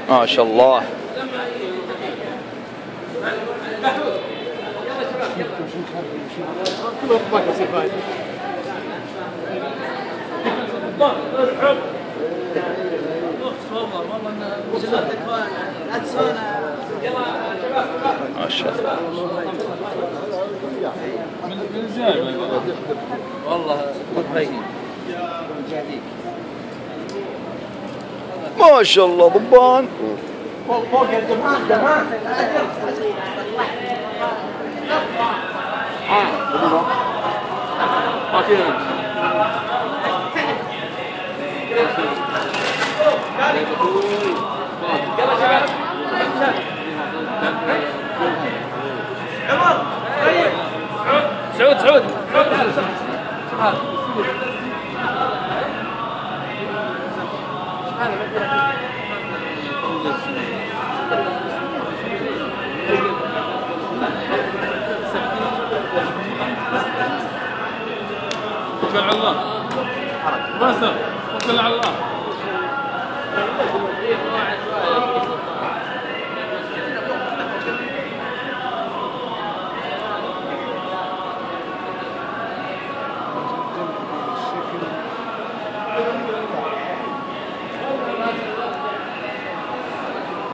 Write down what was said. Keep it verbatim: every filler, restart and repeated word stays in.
ما شاء الله. ما شاء الله. والله ما شاء الله ضبان. فوق فوق الجمهان جمهان. سعود سعود توكل على الله. بس توكل على الله.